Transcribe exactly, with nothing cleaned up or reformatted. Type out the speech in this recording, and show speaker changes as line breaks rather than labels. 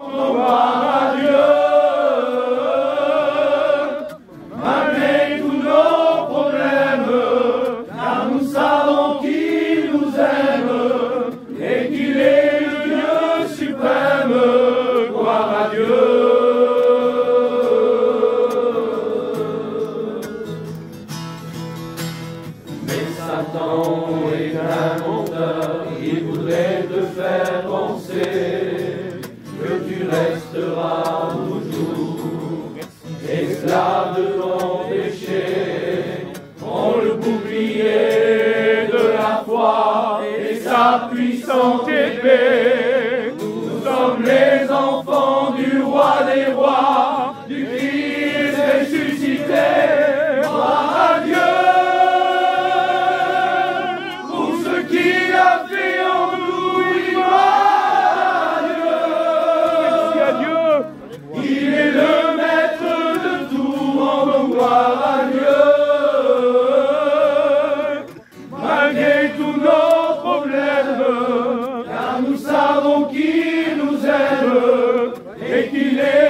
Gloire à Dieu, malgré tous nos problèmes, car nous savons qu'il nous aime et qu'il est le Dieu suprême. Gloire à Dieu. Mais Satan est un menteur, il voudrait te faire penser que tu resteras toujours esclave de ton péché. Prends le bouclier de la foi et sa puissante épée. Nous sommes les enfants du roi des rois, du Christ ressuscité. Gloire à Dieu pour ce qu'il a fait en nous. Gloire à Dieu. Il est le maître de tout, en gloire à Dieu. Malgré tous nos problèmes, car nous savons qu'il nous aime et qu'il est